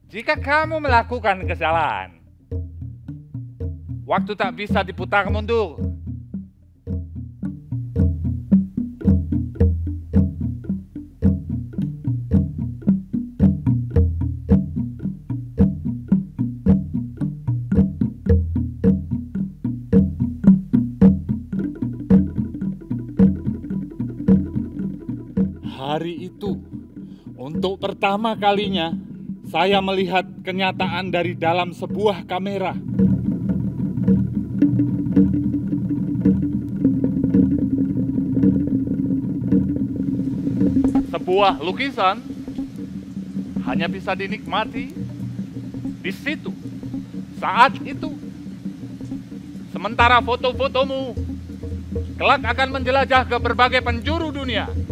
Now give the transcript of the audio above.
Jika kamu melakukan kesalahan, waktu tak bisa diputar mundur. Hari itu, untuk pertama kalinya, saya melihat kenyataan dari dalam sebuah kamera. Sebuah lukisan hanya bisa dinikmati di situ, saat itu. Sementara foto-fotomu kelak akan menjelajah ke berbagai penjuru dunia.